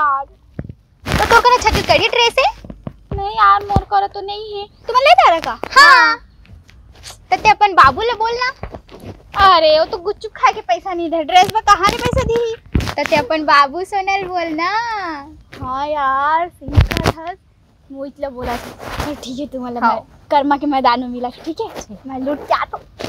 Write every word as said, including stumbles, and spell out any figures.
यार। तो तो करा छत्तीसगढ़ी ड्रेस है? नहीं यार मोर करा तो नहीं है। तुम्हें ले जा रहा का? हाँ तते अपन बाबू ले बोलना। अरे वो तो गुच्चू खा के पैसा नहीं दे, ड्रेस में कहाँ ने पैसा दी? तते अपन बाबू सोनल बोलना। हाँ यार सही कहा, वो इतना बोला था। ठीक है तुम्हारा कर्मा के मैदान में मिला, ठीक है मैं लूट के आता हूँ।